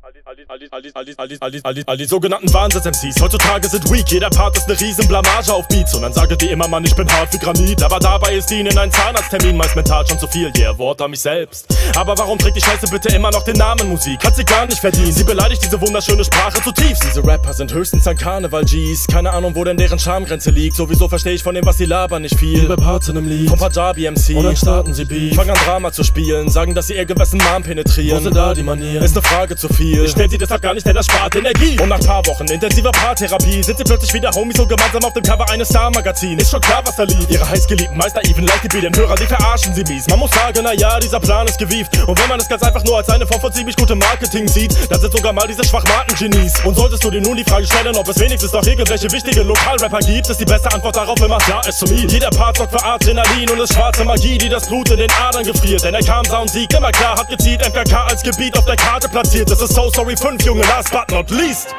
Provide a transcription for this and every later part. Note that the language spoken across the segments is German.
All die sogenannten Wahnsinns-MCs heutzutage sind weak. Jeder Part ist ne riesen Blamage auf Beats. Und dann sage die immer, Mann, ich bin hart wie Granit. Aber dabei ist ihnen ein Zahnarzttermin meist mental schon zu viel. Yeah, Wort an mich selbst. Aber warum trägt die Scheiße bitte immer noch den Namen Musik? Hat sie gar nicht verdient. Sie beleidigt diese wunderschöne Sprache zutiefst. Diese Rapper sind höchstens ein Karneval-Gs. Keine Ahnung, wo denn deren Schamgrenze liegt. Sowieso verstehe ich von dem, was sie labern, nicht viel. Liebe Parts in einem Lied vom Punjabi-MC. Und dann starten sie Beef, fangen an Drama zu spielen, sagen, dass sie ihr Gewissen Mom penetrieren. Wo sind da die Manieren? Ist ne Frage zu viel. Ich stell sie deshalb gar nicht, denn das spart Energie. Und nach paar Wochen intensiver Paartherapie sind sie plötzlich wieder Homies so gemeinsam auf dem Cover eines Star-Magazins. Ist schon klar, was da liegt. Ihre heißgeliebten Meister even like die den Hörer, die verarschen sie mies. Man muss sagen, naja, dieser Plan ist gewieft. Und wenn man es ganz einfach nur als eine Form von ziemlich gutem Marketing sieht, dann sind sogar mal diese Schwachmaten-Genies. Und solltest du dir nun die Frage stellen, ob es wenigstens noch irgendwelche wichtige Lokalrapper gibt, ist die beste Antwort darauf immer klar ist zu mir. Jeder Part sorgt für Adrenalin und ist schwarze Magie, die das Blut in den Adern gefriert. Denn er kam, sah und Sieg immer klar, hat gezielt MKK als Gebiet auf der Karte platziert. Das ist So Sorry 5, Junge, last but not least.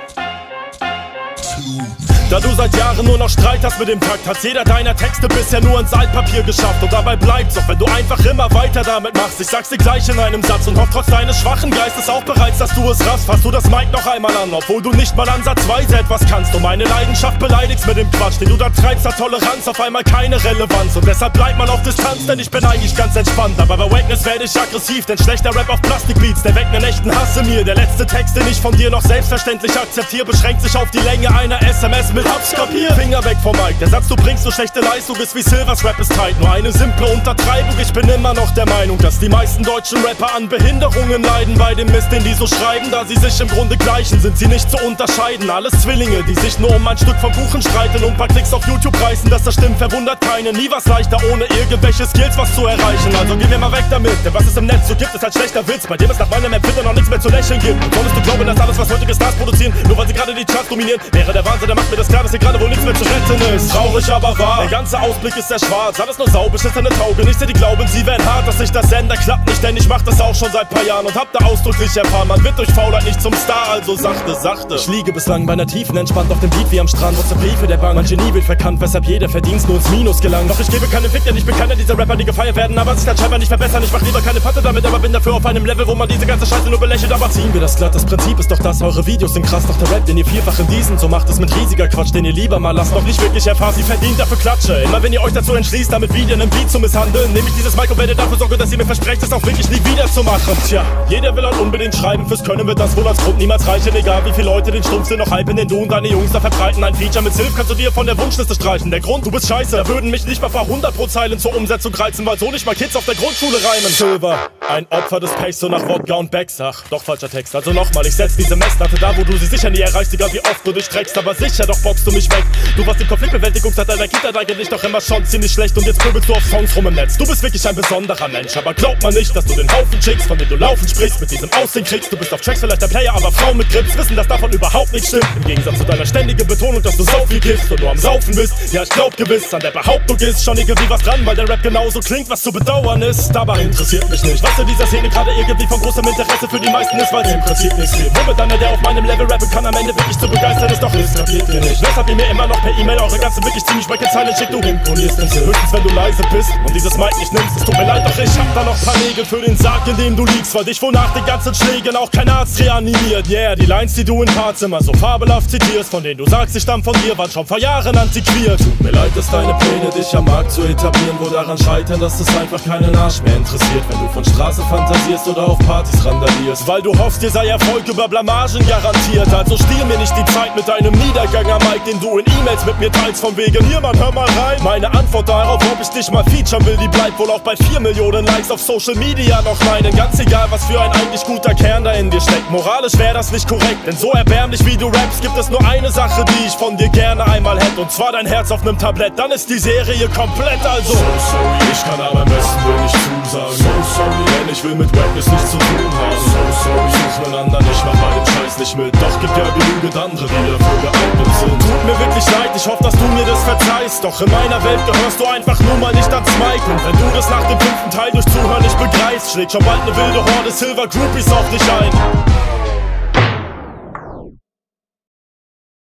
Da du seit Jahren nur noch Streit hast mit dem Takt, hat jeder deiner Texte bisher nur ins Altpapier geschafft. Und dabei bleibt's, auch wenn du einfach immer weiter damit machst. Ich sag's dir gleich in einem Satz und hoff trotz deines schwachen Geistes auch bereits, dass du es raffst. Fasst du das Mic noch einmal an, obwohl du nicht mal ansatzweise etwas kannst. Und meine Leidenschaft beleidigst mit dem Quatsch, den du da treibst, hat Toleranz auf einmal keine Relevanz. Und deshalb bleib mal auf Distanz, denn ich bin eigentlich ganz entspannt. Aber bei Wackness werde ich aggressiv, denn schlechter Rap auf Plastikbeats, der weckt nen echten Hass in mir. Der letzte Text, den ich von dir noch selbstverständlich akzeptiere, beschränkt sich auf die Länge einer SMS mit Hab's kapiert. Finger weg vom Mic, der Satz, du bringst so schlechte Leistung, ist wie Silvers Rap ist tight. Nur eine simple Untertreibung, ich bin immer noch der Meinung, dass die meisten deutschen Rapper an Behinderungen leiden. Bei dem Mist, den die so schreiben, da sie sich im Grunde gleichen, sind sie nicht zu unterscheiden. Alles Zwillinge, die sich nur um ein Stück vom Kuchen streiten und ein paar Klicks auf YouTube reißen. Dass das stimmt, verwundert keinen. Nie was leichter, ohne irgendwelche Skills was zu erreichen. Also geh mir mal weg damit, denn was es im Netz so gibt, ist halt schlechter Witz, bei dem es nach meinem Empfinden noch nichts mehr zu lächeln gibt. Und solltest du glauben, dass alles, was heutige Stars produzieren, nur weil sie gerade die Charts dominieren, wäre der Wahnsinn, der macht mir das klar, dass hier gerade wohl nichts mehr zu retten ist. Traurig, aber wahr, der ganze Ausblick ist sehr schwarz. Alles nur saubisch, ist eine Tauge, nicht, die glauben, sie wären hart. Dass sich das Sender klappt nicht, denn ich mach das auch schon seit paar Jahren und hab da ausdrücklich erfahren, man wird durch Faulheit nicht zum Star, also sachte, sachte. Ich liege bislang bei einer Tiefen entspannt auf dem Beat wie am Strand, trotz der Briefe der Bank. Mein Genie wird verkannt, weshalb jeder Verdienst nur ins Minus gelangt. Doch ich gebe keinen Fick, denn ich bin keiner dieser Rapper, die gefeiert werden, aber sich dann scheinbar nicht verbessern. Ich mach lieber keine Patte damit, aber bin dafür auf einem Level, wo man diese ganze Scheiße nur belächelt. Aber ziehen wir das glatt, das Prinzip ist doch das, eure Videos sind krass, doch der Rap, den ihr vielfach in diesen so macht, ist mit riesiger Quatsch, den ihr lieber mal lasst. Noch nicht wirklich erfahrt, sie verdient dafür Klatsche. Immer wenn ihr euch dazu entschließt, damit Videon im Beat zu misshandeln, nehme ich dieses Mic und werde dafür sorgen, dass ihr mir versprecht, es auch wirklich nie wieder zu machen. Tja, jeder will halt unbedingt schreiben, fürs Können wird das wohl als Grund niemals reichen. Egal wie viele Leute den Stumpfsinn noch hypen, den du und deine Jungs da verbreiten. Ein Feature mit Silf kannst du dir von der Wunschliste streichen. Der Grund, du bist scheiße, da würden mich nicht mal paar 100 pro Zeilen zur Umsetzung reizen, weil so nicht mal Kids auf der Grundschule reimen. Silver, ein Opfer des Pechs, so nach Wodka und Becks. Ach, doch falscher Text, also nochmal, ich setz diese Messlatte da, wo du sie sicher nie erreichst, egal wie oft du dich streckst, aber sicher, doch boxst du mich weg. Du warst im Konfliktbewältigungszeit deiner Kindheit eigentlich doch immer schon ziemlich schlecht und jetzt pöbelst du auf Songs rum im Netz. Du bist wirklich ein besonderer Mensch, aber glaub mal nicht, dass du den Haufen Chicks, von denen du laufen sprichst, mit diesem Aussehen kriegst. Du bist auf Tracks vielleicht der Player, aber Frauen mit Grips wissen, dass davon überhaupt nichts stimmt. Im Gegensatz zu deiner ständigen Betonung, dass du so viel kiffst und nur am Saufen bist. Ja, ich glaub gewiss, an der Behauptung ist schon irgendwie was dran, weil der Rap genauso klingt, was zu bedauern ist. Aber interessiert mich nicht, was in dieser Szene gerade irgendwie von großem Interesse für die meisten ist, weil es im Prinzip nichts gibt. Womit einer, der auf meinem Level rappen kann, am Ende wirklich zu begeistern ist, doch das kapiert ihr nicht. Weshalb ihr mir immer noch per E-Mail eure ganze wirklich ziemlich wackere Zeilen schickt, du imponierst den Sinn. Höchstens wenn du leise bist und dieses Mic nicht nimmst, es tut mir leid, doch ich hab da noch paar Nägel für den Sarg, in dem du liegst, weil dich wohl nach den ganzen Schlägen auch kein Arzt reanimiert. Yeah, die Lines, die du in Parts immer so fabelhaft zitierst, von denen du sagst, ich stamm von dir, waren schon vor Jahren antiquiert. Tut mir leid, dass deine Pläne, dich am Markt zu etablieren, wohl daran scheitern, dass es einfach keinen Arsch mehr interessiert, wenn du von Straße fantasierst oder auf Partys randalierst. Weil du hoffst, dir sei Erfolg über Blamagen garantiert, also stiehl mir nicht die Zeit mit deinem Niedergang am Mic, den du in E-Mails mit mir teilst, von wegen, hier Mann, hör mal rein. Meine Antwort darauf, ob ich dich mal featuren will, die bleibt wohl auch bei 4 Millionen Likes auf Social Media noch meinen. Ganz egal, was für ein eigentlich guter Kern da in dir steckt. Moralisch wäre das nicht korrekt, denn so erbärmlich wie du rappst, gibt es nur eine Sache, die ich von dir gerne einmal hätte, und zwar dein Herz auf nem Tablett. Dann ist die Serie komplett, also so sorry, ich kann aber am besten will nicht zusagen. So sorry, denn ich will mit Wackness nichts zu tun haben. So sorry, such einen anderen, ich mach bei dem Scheiß nicht mit. Doch gibt ja genügend andere, die dafür geeignet sind. Tut mir wirklich leid, ich hoffe, dass du mir das verzeihst, doch in meiner Welt gehörst du einfach nur mal nicht ans Mic. Und wenn du das nach dem 5. Teil durch Zuhören nicht begreifst, schlägt schon bald eine wilde Horde Silver Groupies auf dich ein.